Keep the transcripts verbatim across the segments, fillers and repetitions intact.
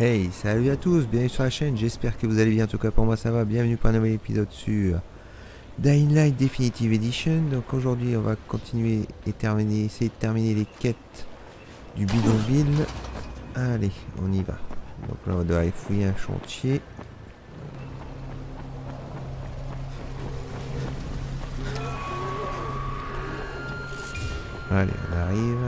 Hey, salut à tous, bienvenue sur la chaîne, j'espère que vous allez bien, en tout cas pour moi ça va, bienvenue pour un nouvel épisode sur Dying Light Definitive Edition. Donc aujourd'hui on va continuer et terminer, essayer de terminer les quêtes du bidonville. Allez, on y va. Donc là on va devoir aller fouiller un chantier. Allez, on arrive.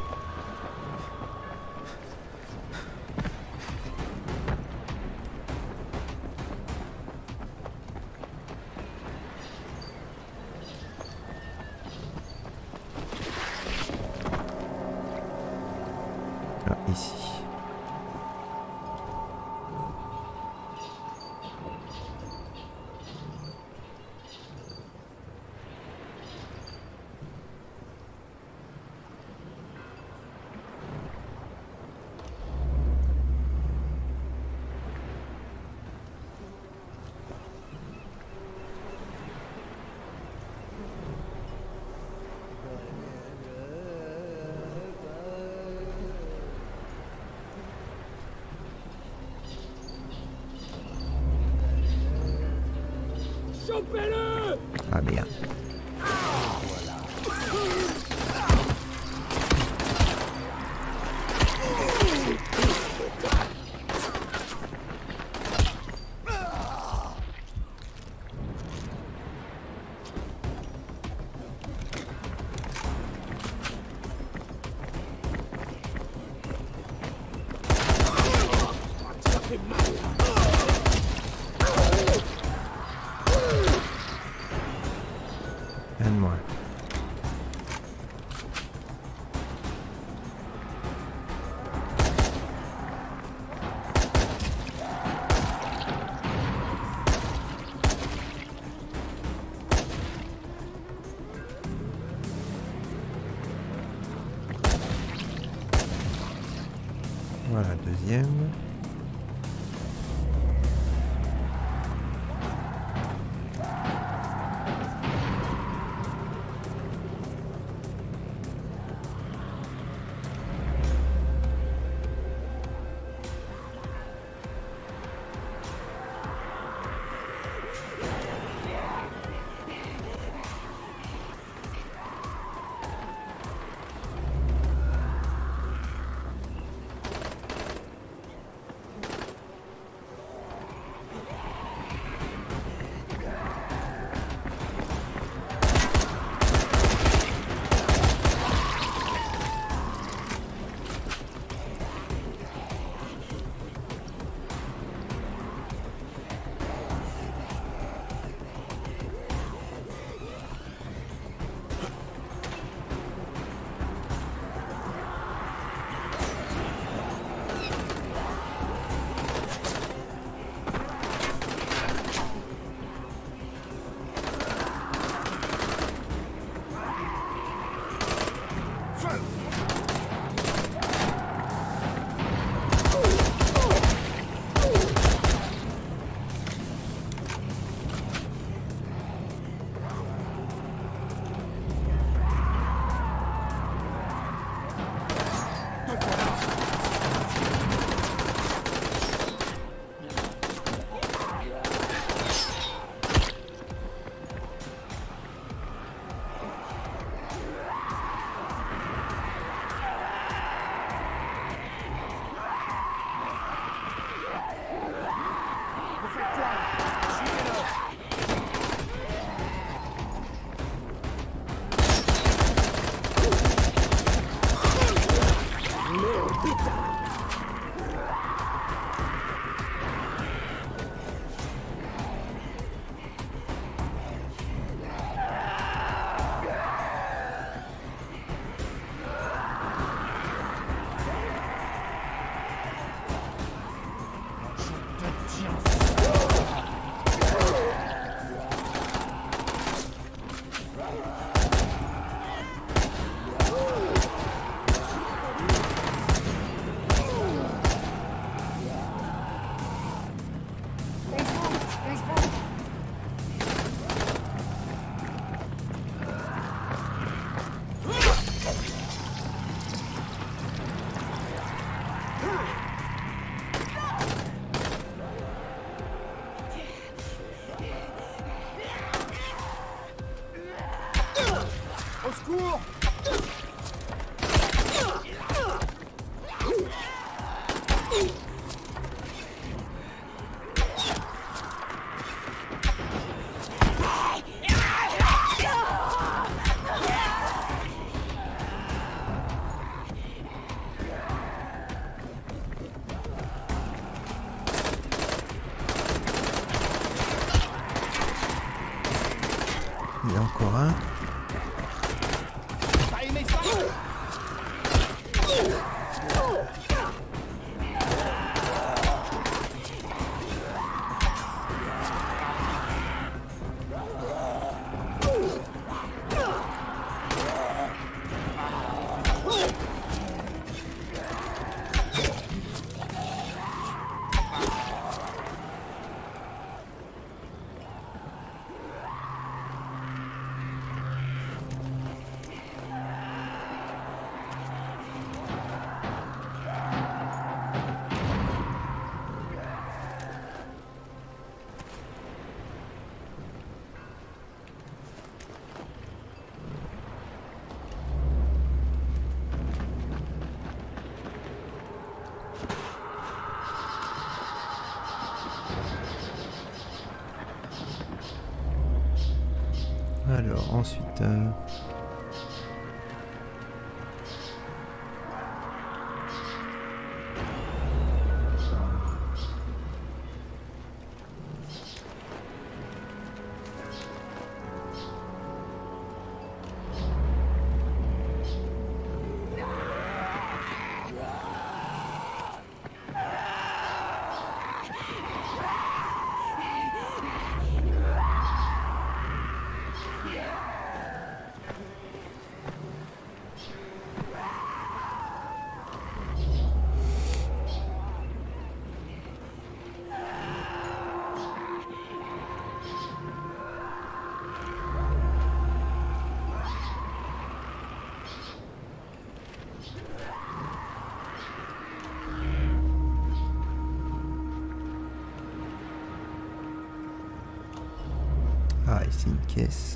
Ah, ici. Chopez-le! Ah merde. Ça fait mal! Un de moins. Voilà, deuxième. Il y en a encore un. Alors ensuite euh... ah, ici une caisse.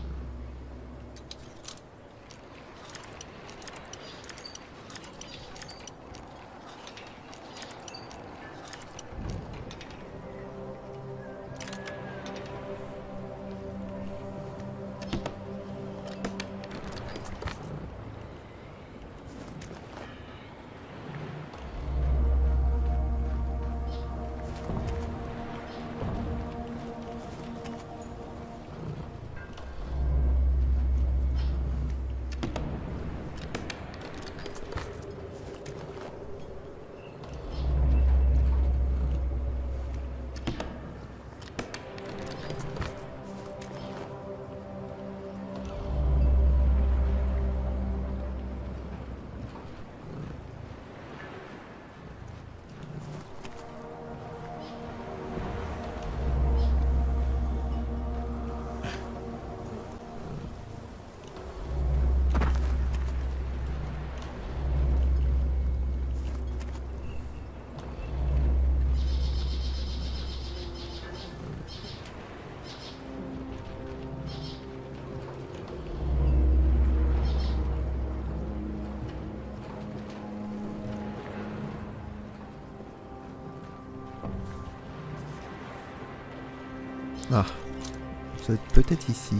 Ah, ça va être peut-être ici.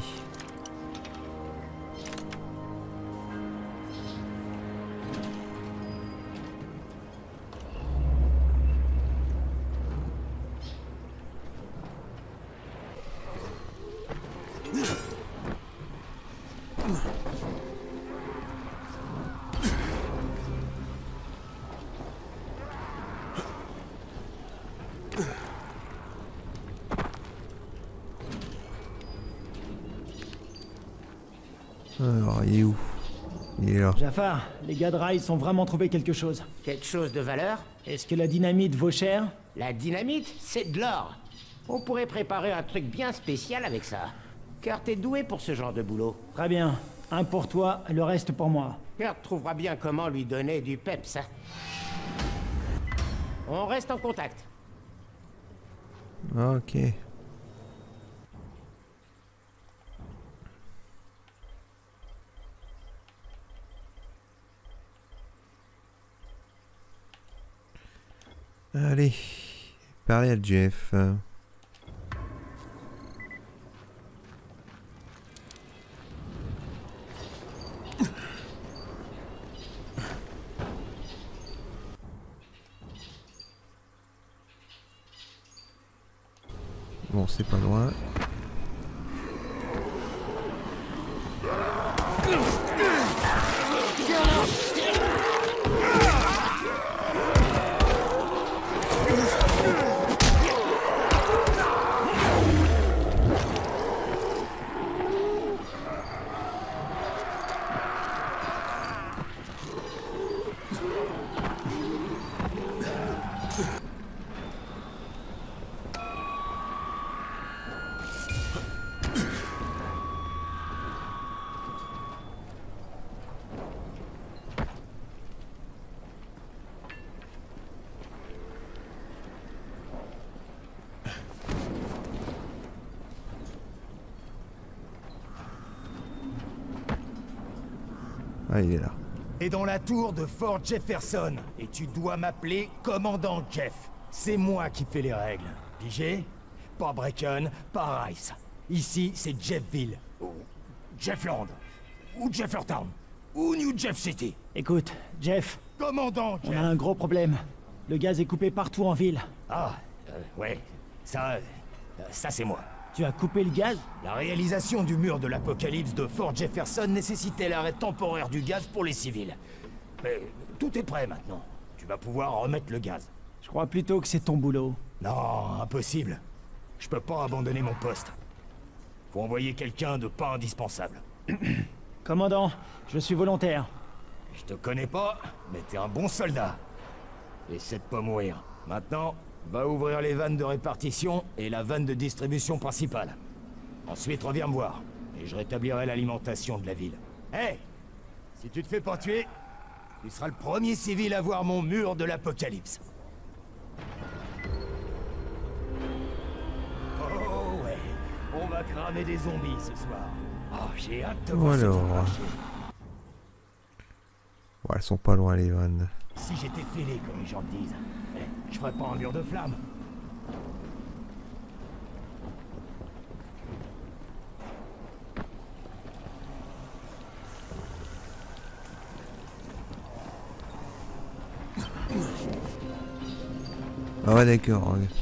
Alors, il est où? Il est là. Jafar, les gars de Rails ont vraiment trouvé quelque chose. Quelque chose de valeur? Est-ce que la dynamite vaut cher? La dynamite, c'est de l'or. On pourrait préparer un truc bien spécial avec ça. Kurt est doué pour ce genre de boulot. Très bien. Un pour toi, le reste pour moi. Kurt trouvera bien comment lui donner du peps. On reste en contact. Ok. Allez, parlez à Jeff. Bon, c'est pas loin. Ah, il est là. Et dans la tour de Fort Jefferson. Et tu dois m'appeler Commandant Jeff. C'est moi qui fais les règles. Pigé? Pas Brecon, pas Rice. Ici, c'est Jeffville. Ou Jeffland. Ou Jeffertown. Ou New Jeff City. Écoute, Jeff, Commandant Jeff. on a un gros problème. Le gaz est coupé partout en ville. Ah, euh, ouais. Ça... euh, ça c'est moi. Tu as coupé le gaz? La réalisation du mur de l'apocalypse de Fort Jefferson nécessitait l'arrêt temporaire du gaz pour les civils. Mais tout est prêt maintenant. Tu vas pouvoir remettre le gaz. Je crois plutôt que c'est ton boulot. Non, impossible. Je peux pas abandonner mon poste. Faut envoyer quelqu'un de pas indispensable. Commandant, je suis volontaire. Je te connais pas, mais t'es un bon soldat. Essaie de pas mourir. Maintenant, va ouvrir les vannes de répartition et la vanne de distribution principale. Ensuite, reviens me voir, et je rétablirai l'alimentation de la ville. Hé! Hey, si tu te fais pas tuer, tu seras le premier civil à voir mon mur de l'apocalypse. Oh ouais, on va cramer des zombies ce soir. Oh, j'ai hâte de voir ce Alors. qu'on va marcher. Bon, elles sont pas loin les vannes. Si j'étais fêlé, comme les gens le disent, eh, je ferais pas un mur de flammes. Ah ouais, d'accord. Ouais.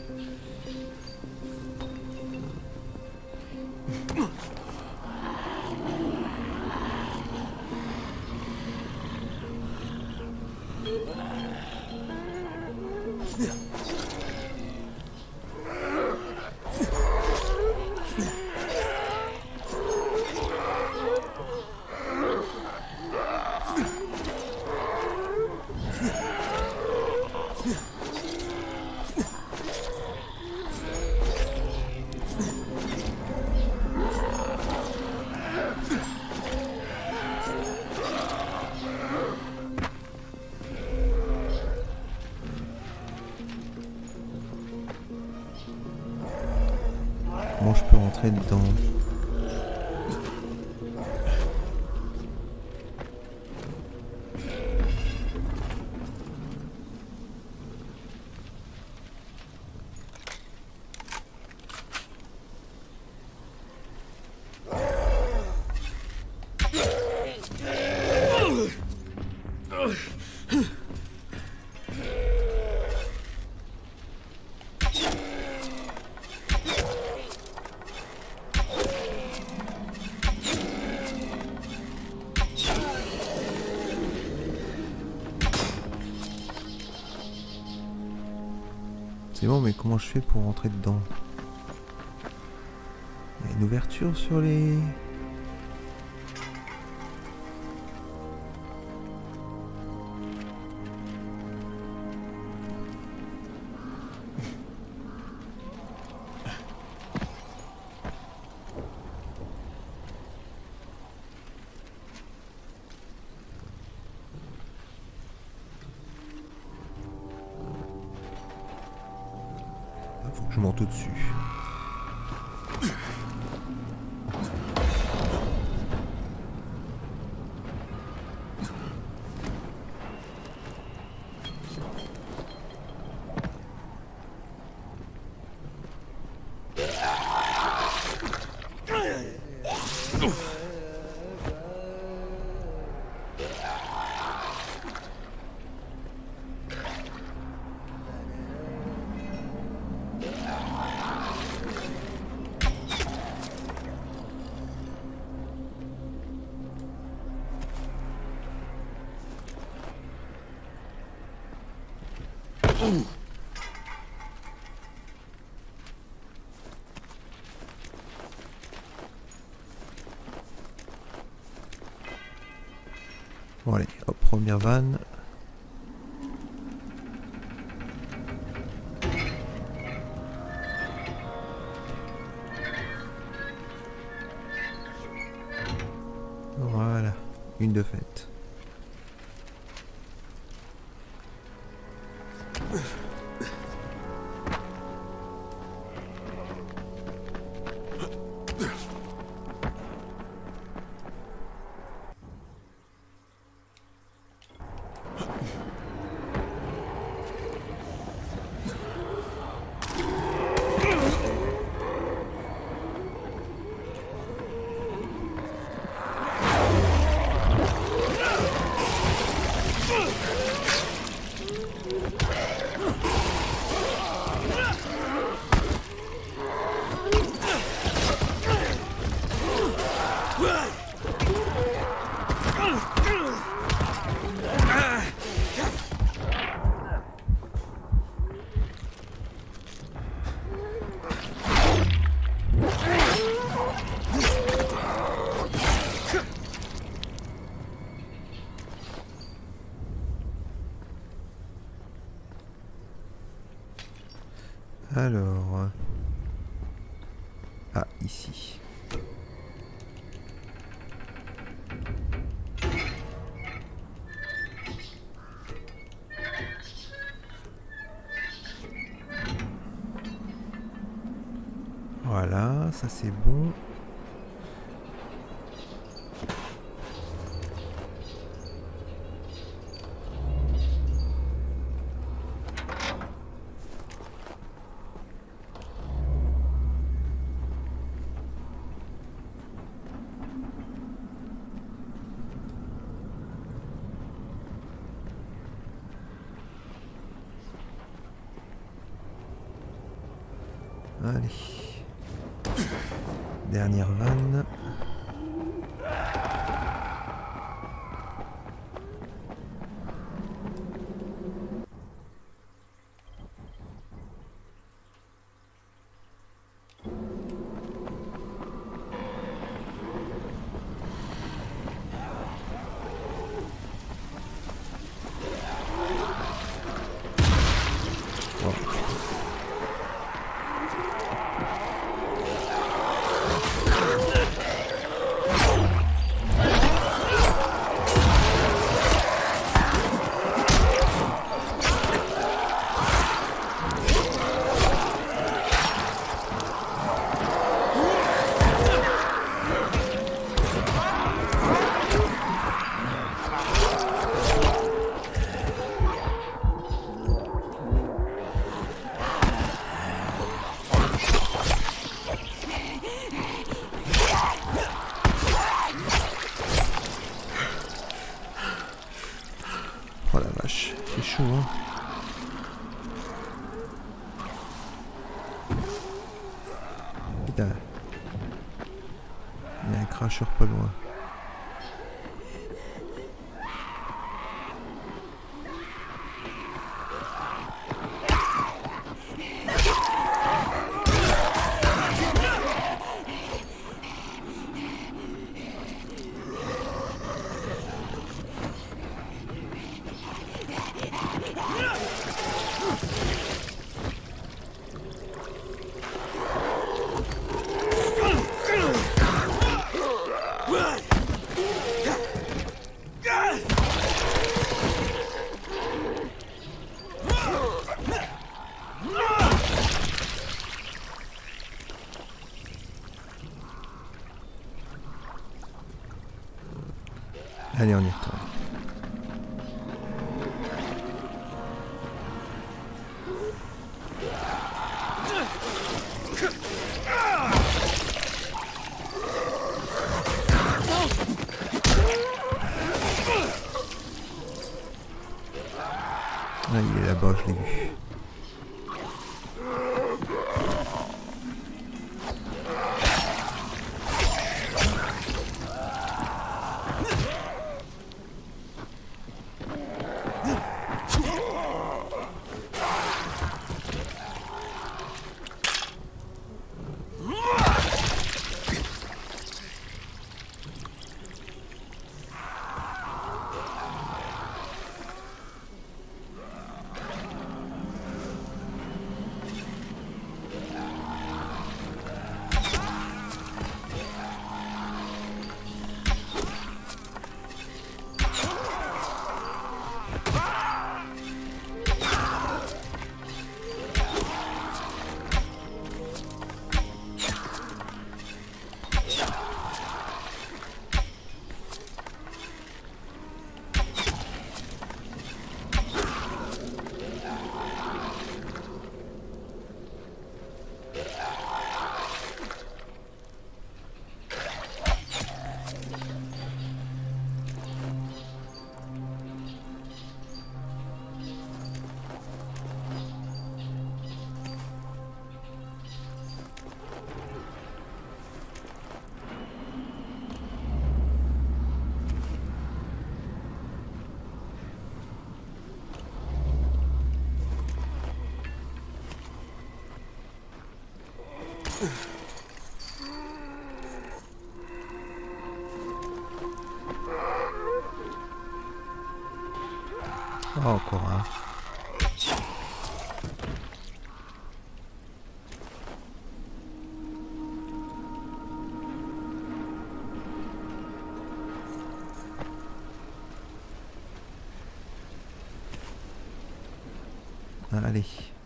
Comment je peux rentrer dedans? C'est bon, mais comment je fais pour rentrer dedans? Il y a une ouverture sur les... Faut que je monte au-dessus. Bon allez, hop, première vanne. Voilà, une de faite. Alors... Ah, ici. Voilà, ça c'est bon. Allez. Dernière vanne. Oh la vache, c'est chaud hein. Putain. Il y a un cracheur pas loin. Allez, on y retourne. Ah, il est là-bas, je l'ai vu. Oh, encore un. Allez.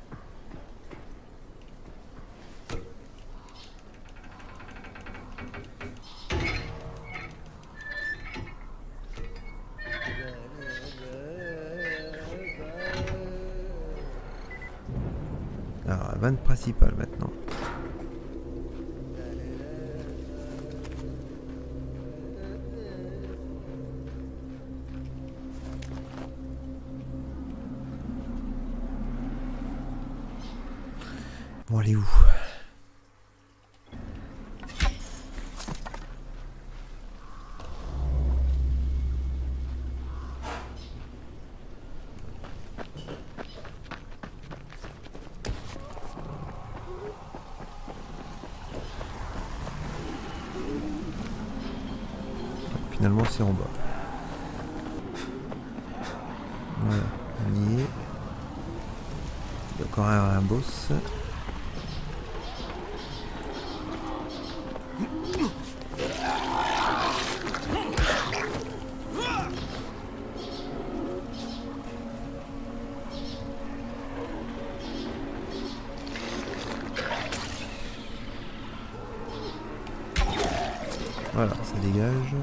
Alors, la vanne principale maintenant. Bon, elle est où? Finalement, c'est en bas. Voilà, on y est. Il y a encore un, un boss. Voilà, ça dégage.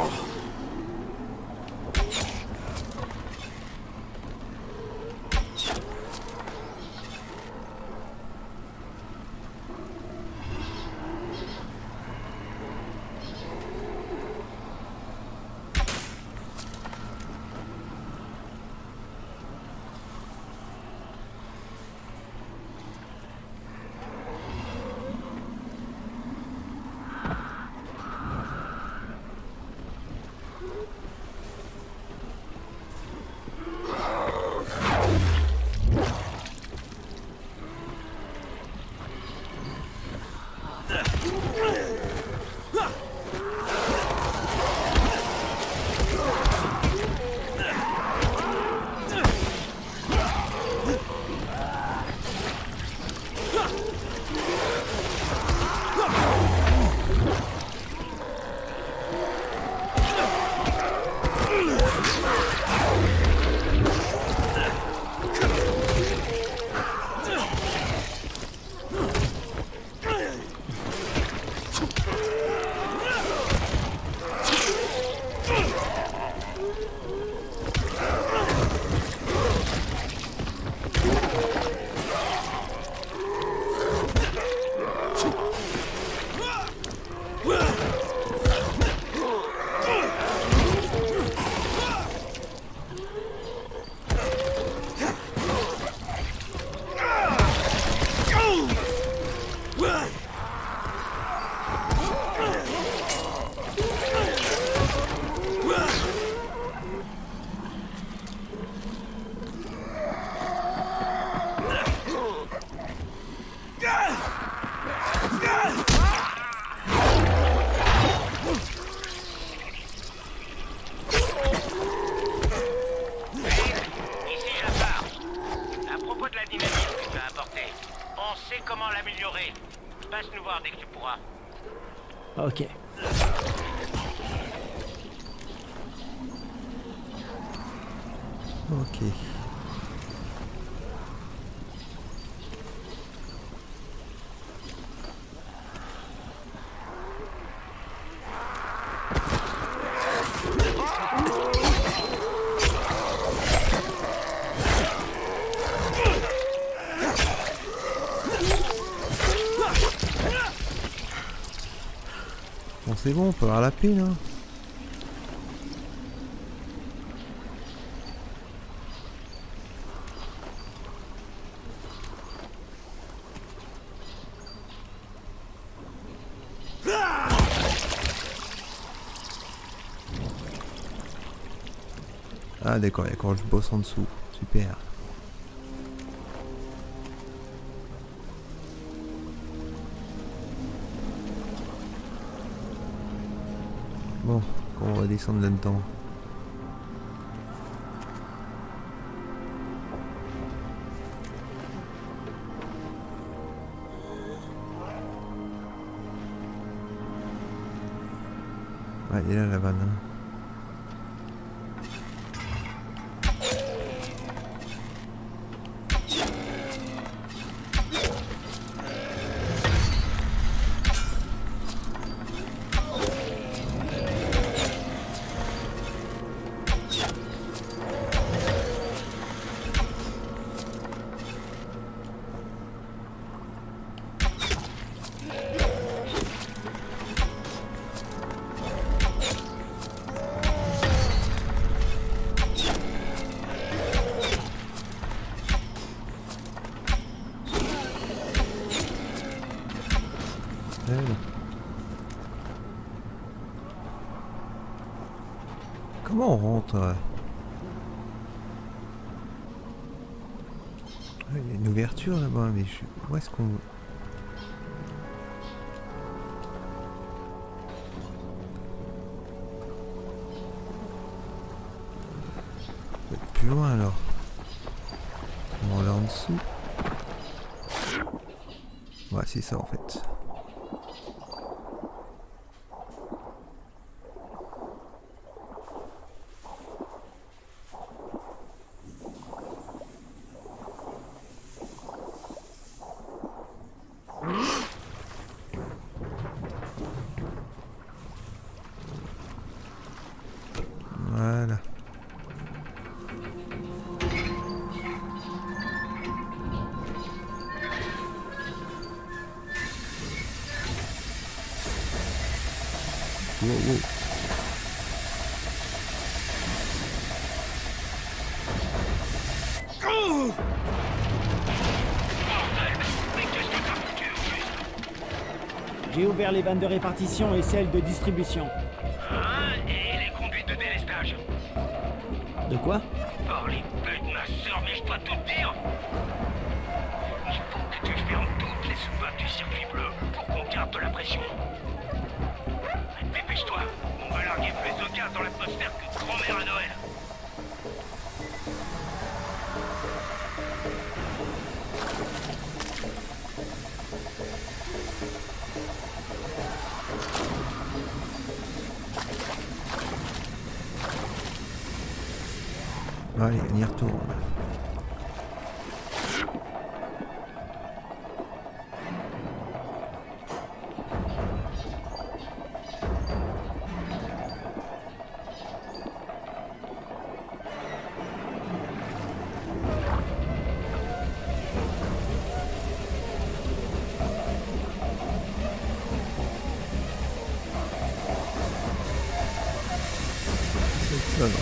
Passe nous voir dès que tu pourras. Ok. Ok. Bon, c'est bon, on peut avoir la paix là. Ah d'accord, il y a quand je bosse en dessous. Super. Bon, on va descendre là-dedans. Ouais, elle est là la vanne. Hein. Allez. Comment on rentre? Ah, il y a une ouverture là-bas, mais je... où est-ce qu'on... Plus loin alors. On va là en dessous. Ouais, c'est ça en fait. Voilà. Wow, wow. J'ai ouvert les vannes de répartition et celles de distribution. Hein? Et les conduites de délestage? De quoi? Oh les putes, ma sœur, mais je dois tout te dire! Il faut que tu fermes toutes les soupapes du circuit bleu pour qu'on garde de la pression. Dépêche-toi, on va larguer plus de gaz dans l'atmosphère que grand-mère à Noël. Allez, on y retourne. C'est ça, non.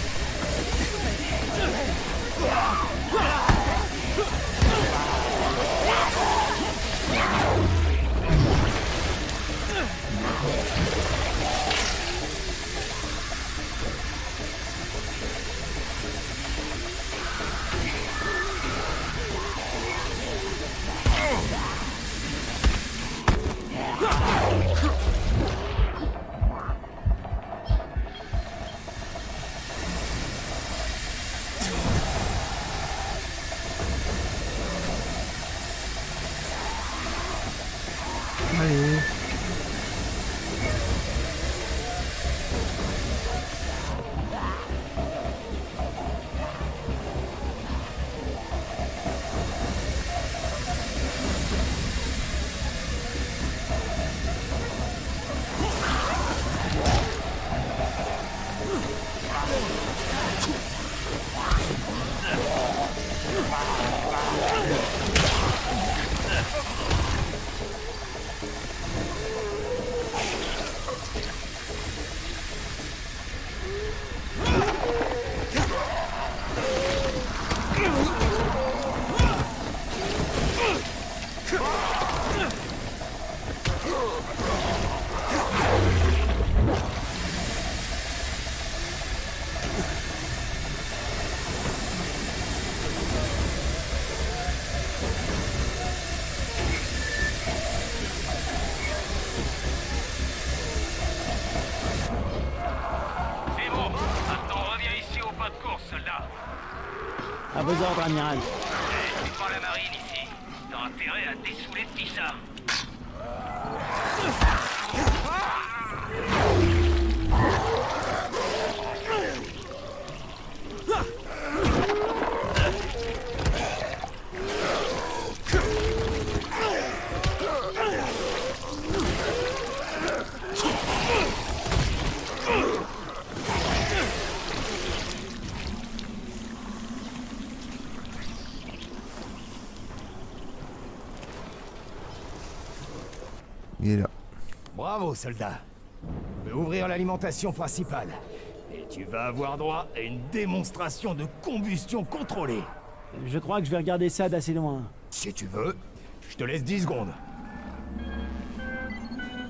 Allez. C'est bon, maintenant reviens ici au pas de course, soldat. À vos ordres, amiral. Eh, c'est pas la marine ici. T'as intérêt à dessouler de petit ça. Il est là. Bravo, soldat. Tu peux ouvrir l'alimentation principale. Et tu vas avoir droit à une démonstration de combustion contrôlée. Je crois que je vais regarder ça d'assez loin. Si tu veux, je te laisse dix secondes.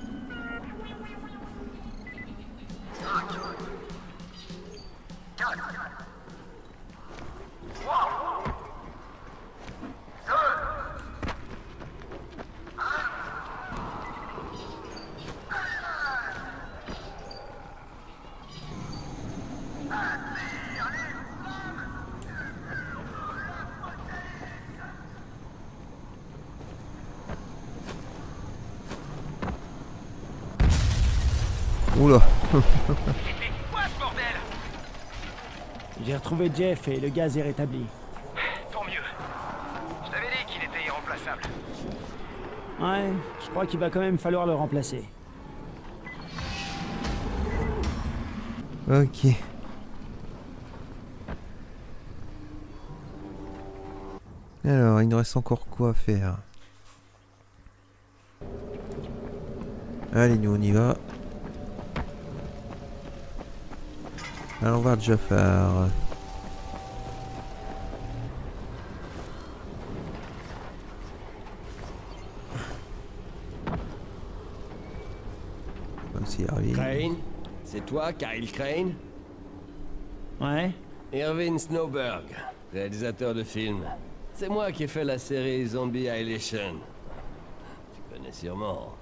Oula. C'était quoi ce bordel? J'ai retrouvé Jeff et le gaz est rétabli. Tant mieux. Je t'avais dit qu'il était irremplaçable. Ouais, je crois qu'il va quand même falloir le remplacer. Ok. Alors, il nous reste encore quoi à faire? Allez, nous on y va. Allons voir Jafar. Aussi Irving. Crane? C'est toi, Kyle Crane? Ouais? Irving Snowberg, réalisateur de films. C'est moi qui ai fait la série Zombie Annihilation. Tu connais sûrement.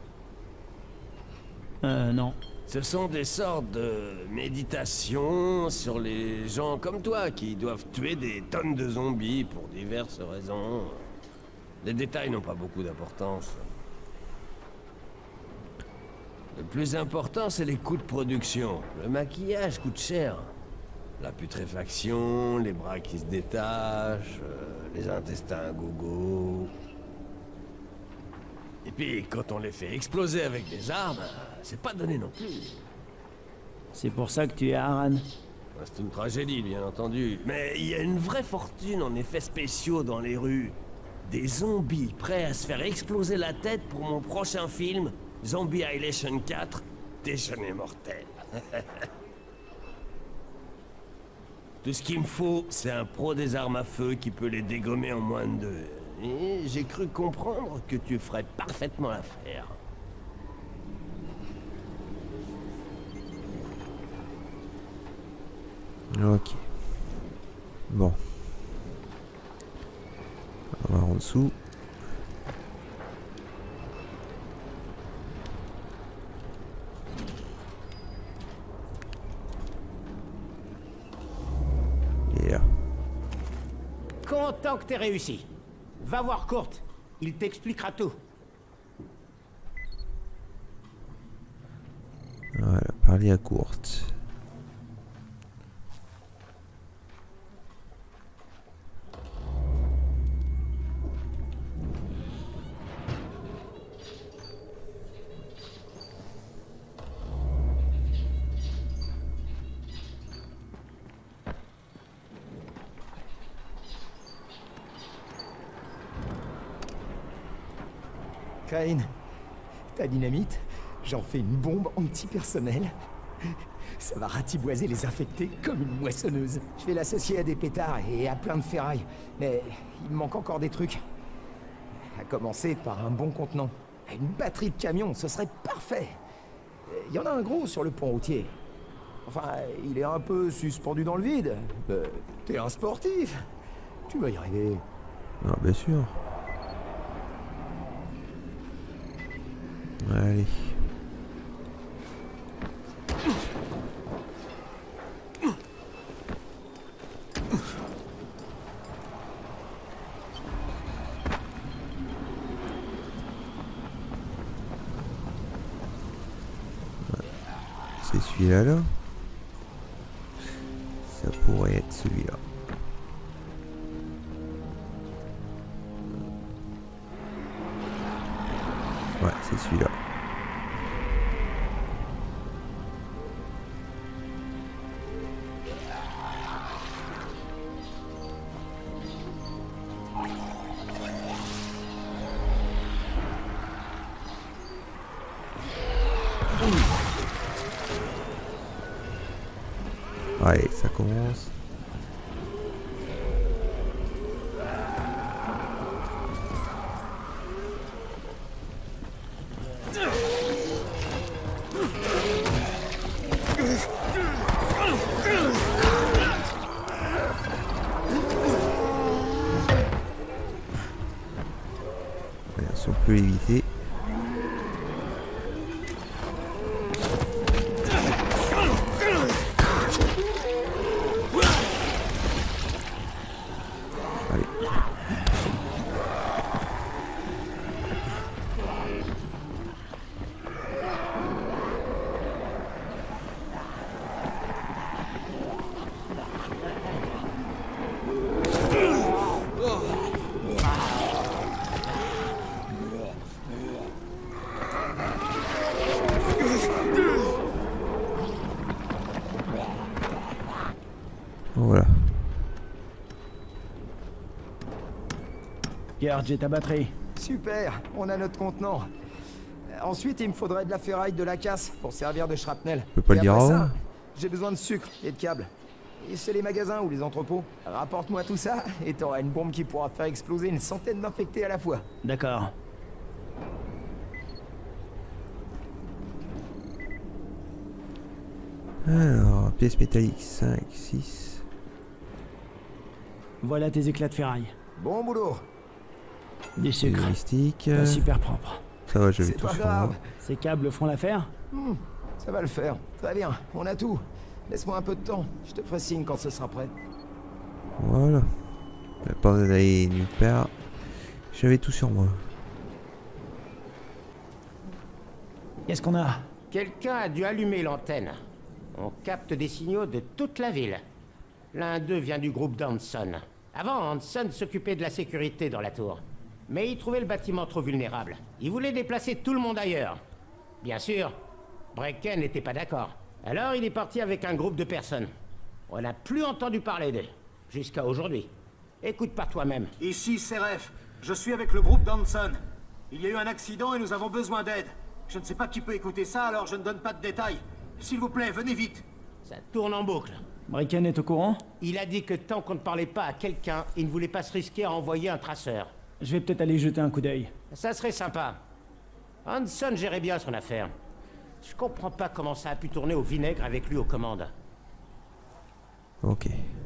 Euh, non. Ce sont des sortes de méditations sur les gens comme toi qui doivent tuer des tonnes de zombies pour diverses raisons. Les détails n'ont pas beaucoup d'importance. Le plus important, c'est les coûts de production. Le maquillage coûte cher. La putréfaction, les bras qui se détachent, euh, les intestins à gogo. Et puis, quand on les fait exploser avec des armes, c'est pas donné non plus. C'est pour ça que tu es à Harran. C'est une tragédie, bien entendu. Mais il y a une vraie fortune en effets spéciaux dans les rues. Des zombies prêts à se faire exploser la tête pour mon prochain film, Zombie Annihilation quatre, Déjeuner mortel. Tout ce qu'il me faut, c'est un pro des armes à feu qui peut les dégommer en moins de deux. Et j'ai cru comprendre que tu ferais parfaitement l'affaire. Ok. Bon. On va en dessous. Et là. Content que t'aies réussi. Va voir Kurt, il t'expliquera tout. Voilà, parler à Kurt. Crane, ta dynamite, j'en fais une bombe antipersonnelle. Ça va ratiboiser les infectés comme une moissonneuse. Je vais l'associer à des pétards et à plein de ferraille. Mais il me manque encore des trucs. À commencer par un bon contenant. Une batterie de camion, ce serait parfait. Il y en a un gros sur le pont routier. Enfin, il est un peu suspendu dans le vide. Euh, T'es un sportif. Tu vas y arriver. Ah, bien sûr. Allez. C'est celui-là là. Ça pourrait être celui-là. Ouais, c'est celui-là. Allez, ça commence. Si on peut l'éviter. Allez. Voilà. Garde, j'ai ta batterie. Super, on a notre contenant. Euh, Ensuite, il me faudrait de la ferraille de la casse pour servir de shrapnel. Je peux pas Et le dire après avant. ça, j'ai besoin de sucre et de câbles. Et c'est les magasins ou les entrepôts. Rapporte-moi tout ça et t'auras une bombe qui pourra faire exploser une centaine d'infectés à la fois. D'accord. Alors, pièces métalliques cinq, six. Voilà tes éclats de ferraille. Bon boulot. Du sucre. Mystique. Pas super propre. Ça va, je vais C'est tout pas sur grave. moi. Ces câbles font l'affaire? Hmm, ça va le faire. Très bien, on a tout. Laisse-moi un peu de temps. Je te ferai signe quand ce sera prêt. Voilà. J'ai pas besoin d'aller nulle part. J'avais tout sur moi. Qu'est-ce qu'on a? Quelqu'un a dû allumer l'antenne. On capte des signaux de toute la ville. L'un d'eux vient du groupe d'Hanson. Avant, Hanson s'occupait de la sécurité dans la tour. Mais il trouvait le bâtiment trop vulnérable. Il voulait déplacer tout le monde ailleurs. Bien sûr, Brecken n'était pas d'accord. Alors il est parti avec un groupe de personnes. On n'a plus entendu parler d'eux. Jusqu'à aujourd'hui. Écoute par toi-même. Ici, C R F. Je suis avec le groupe d'Hanson. Il y a eu un accident et nous avons besoin d'aide. Je ne sais pas qui peut écouter ça, alors je ne donne pas de détails. S'il vous plaît, venez vite. Ça tourne en boucle. Brecken est au courant? Il a dit que tant qu'on ne parlait pas à quelqu'un, il ne voulait pas se risquer à envoyer un traceur. Je vais peut-être aller jeter un coup d'œil. Ça serait sympa. Hanson gérait bien son affaire. Je comprends pas comment ça a pu tourner au vinaigre avec lui aux commandes. Ok.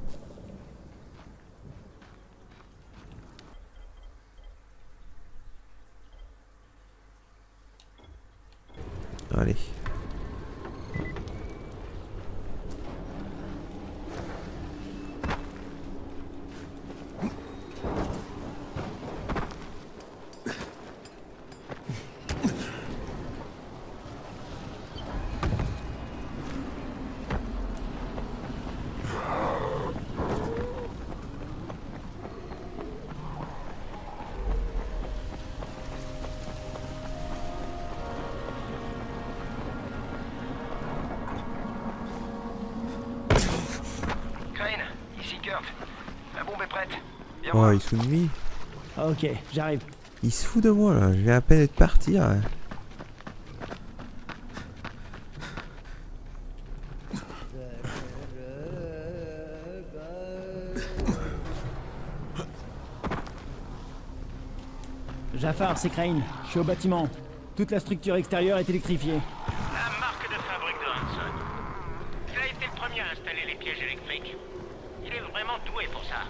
Allez. Oh, il se fout de lui. Ok, j'arrive. Il se fout de moi là, je viens à peine de partir. Hein. Jafar, c'est Crane. Je suis au bâtiment. Toute la structure extérieure est électrifiée. La marque de fabrique de Hanson. Il a été le premier à installer les pièges électriques. Il est vraiment doué pour ça.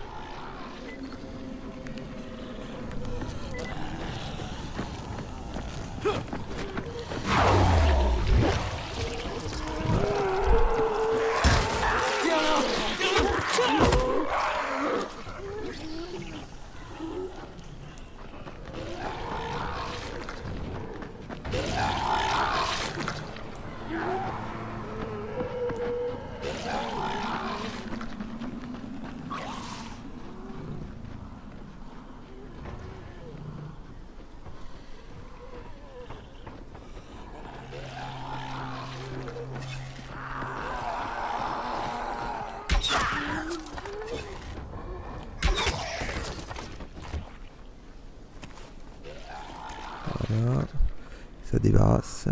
Voilà. Ça débarrasse.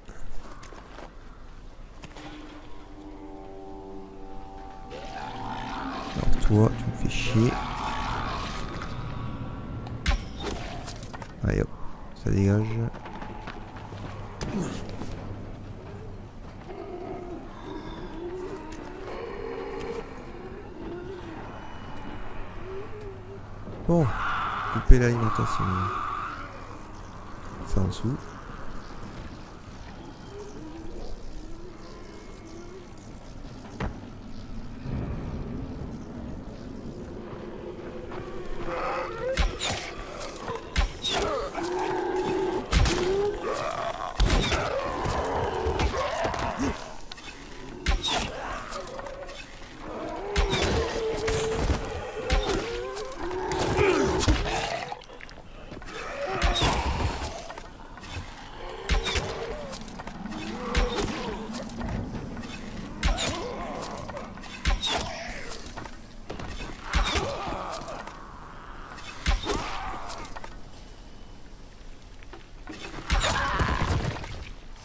Alors toi, tu me fais chier. Allez hop, ça dégage. Bon, couper l'alimentation. Ça en dessous.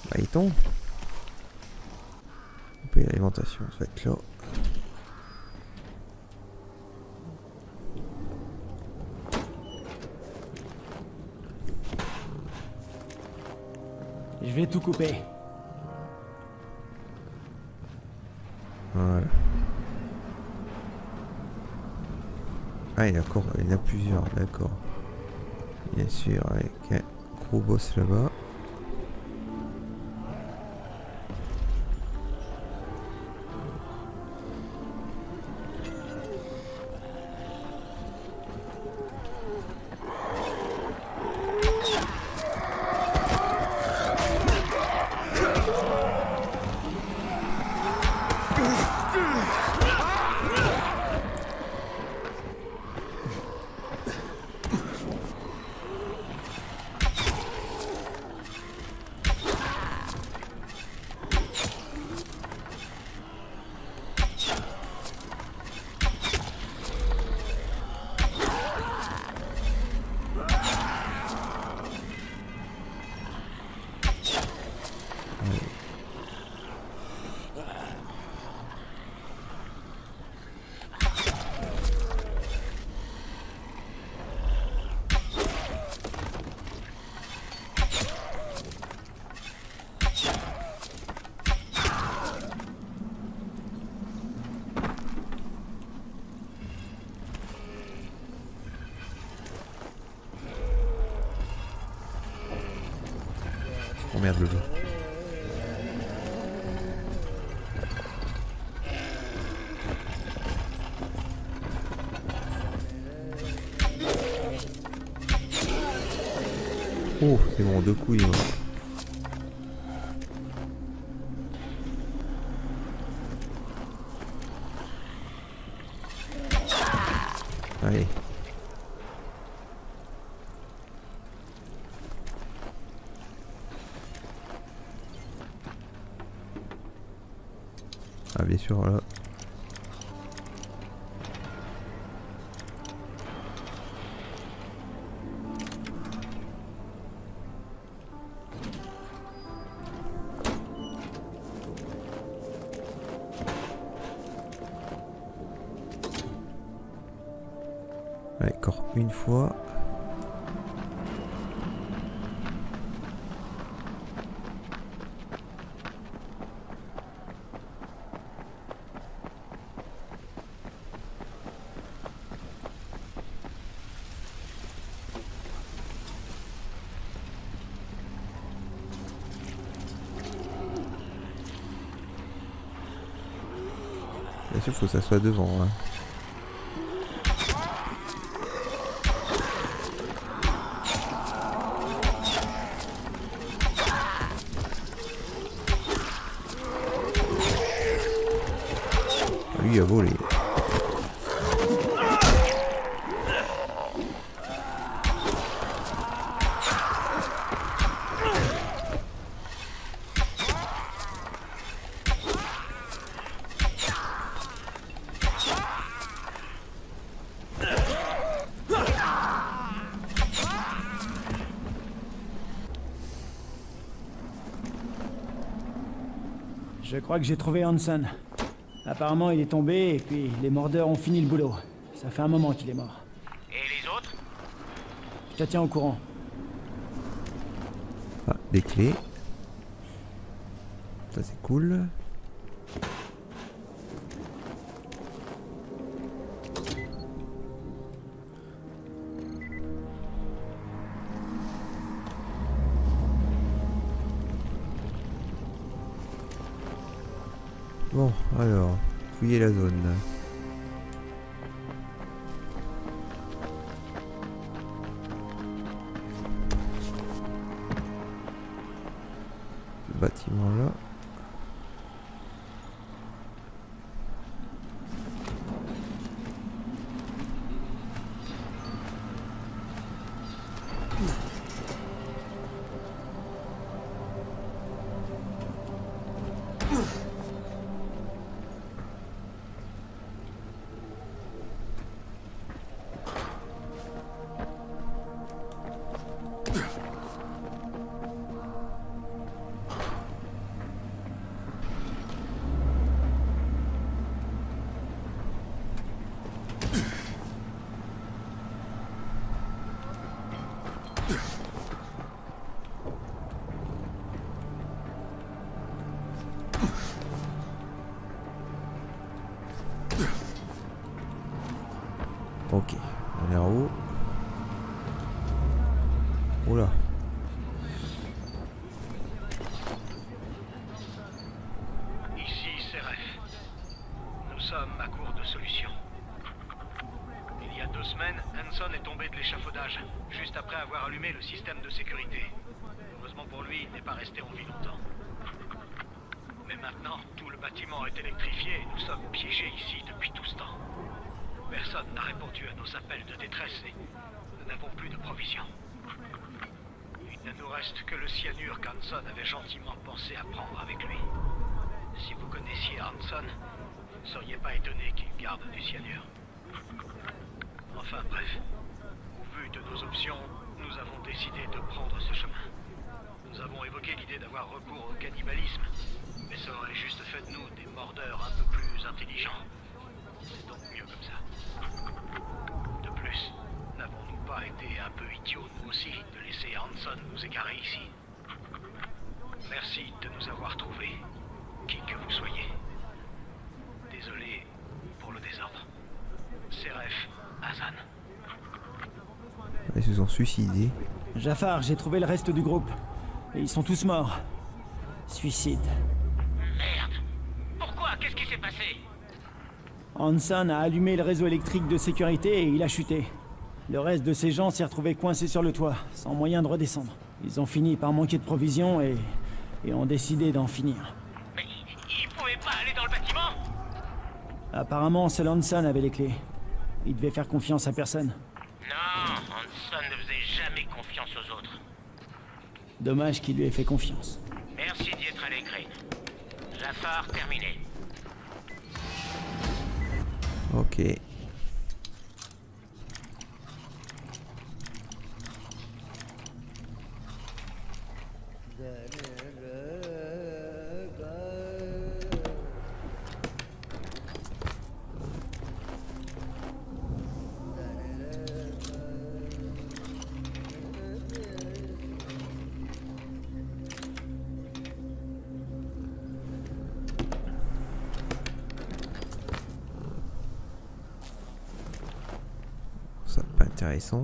Ah, il tombe. Couper l'alimentation, ça va être là. Je vais tout couper. Voilà. Ah, il y a encore, il y en a plusieurs, d'accord. Bien sûr, avec un gros boss là-bas. Oh merde, le jeu. Oh, c'est bon, deux coups il est mort. Allez. Ah bien sûr, voilà. Allez, encore une fois. Bien sûr, faut que ça soit devant. Hein. Lui a volé. Je crois que j'ai trouvé Hanson. Apparemment, il est tombé et puis les mordeurs ont fini le boulot. Ça fait un moment qu'il est mort. Et les autres? Je te tiens au courant. Ah, des clés. Ça c'est cool. Bon, alors, fouiller la zone. Ce bâtiment là. Ok, on est en haut. Oula. Ici, C R F. Nous sommes à court de solutions. Il y a deux semaines, Hanson est tombé de l'échafaudage, juste après avoir allumé le système de sécurité. Heureusement pour lui, il n'est pas resté en vie longtemps. Mais maintenant, tout le bâtiment est électrifié et nous sommes piégés ici depuis tout ce temps. Personne n'a répondu à nos appels de détresse et nous n'avons plus de provisions. Il ne nous reste que le cyanure qu'Hanson avait gentiment pensé à prendre avec lui. Si vous connaissiez Hanson, vous ne seriez pas étonné qu'il garde du cyanure. Enfin bref, au vu de nos options, nous avons décidé de prendre ce chemin. Nous avons évoqué l'idée d'avoir recours au cannibalisme, mais ça aurait juste fait de nous des mordeurs un peu plus intelligents. C'est donc mieux comme ça. De plus, n'avons-nous pas été un peu idiots nous aussi de laisser Hanson nous égarer ici? Merci de nous avoir trouvés, qui que vous soyez. Désolé pour le désordre. C R F, Hassan. Ils se sont suicidés. Jafar, j'ai trouvé le reste du groupe. Et ils sont tous morts. Suicide. Merde. Pourquoi? Qu'est-ce qui s'est passé? Hanson a allumé le réseau électrique de sécurité et il a chuté. Le reste de ces gens s'est retrouvé coincé sur le toit, sans moyen de redescendre. Ils ont fini par manquer de provisions et, et ont décidé d'en finir. Mais ils pouvaient pas aller dans le bâtiment? Apparemment, seul Hanson avait les clés. Il devait faire confiance à personne. Non, Hanson ne faisait jamais confiance aux autres. Dommage qu'il lui ait fait confiance. Merci d'y être allé, Crane. Jafar, terminé. Ok. Ça pas intéressant.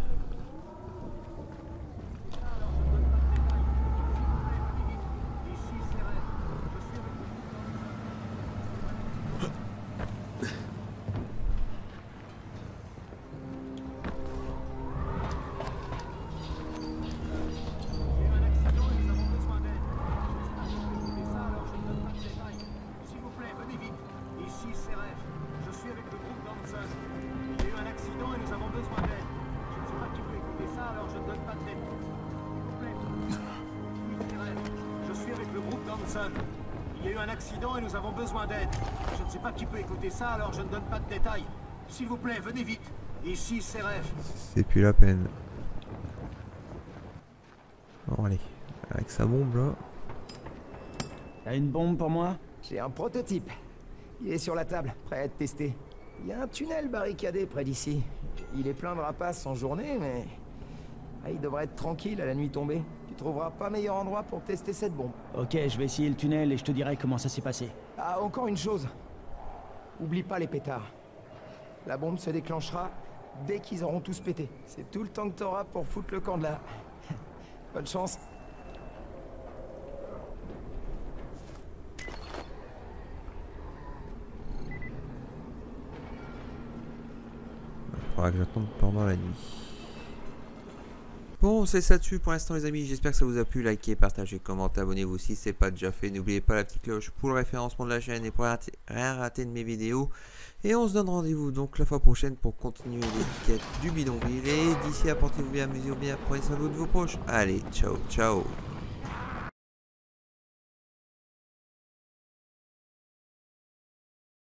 Il y a eu un accident et nous avons besoin d'aide. Je ne sais pas qui peut écouter ça, alors je ne donne pas de détails. S'il vous plaît, venez vite. Ici, C R F. C'est plus la peine. Bon, allez. Avec sa bombe, là. T'as une bombe pour moi? J'ai un prototype. Il est sur la table, prêt à être testé. Il y a un tunnel barricadé près d'ici. Il est plein de rapaces en journée, mais... Ah, il devrait être tranquille à la nuit tombée. Tu trouveras pas meilleur endroit pour tester cette bombe. Ok, je vais essayer le tunnel et je te dirai comment ça s'est passé. Ah, encore une chose. Oublie pas les pétards. La bombe se déclenchera dès qu'ils auront tous pété. C'est tout le temps que t'auras pour foutre le camp de là. Bonne chance. Il faudra que j'attende pendant la nuit. Bon, c'est ça dessus pour l'instant les amis, j'espère que ça vous a plu, likez, partagez, commentez, abonnez-vous si ce n'est pas déjà fait, n'oubliez pas la petite cloche pour le référencement de la chaîne et pour rien rater de mes vidéos. Et on se donne rendez-vous donc la fois prochaine pour continuer les quêtes du bidonville. Et d'ici là, portez-vous bien, amusez-vous bien, prenez soin de vous, de vos proches. Allez, ciao, ciao.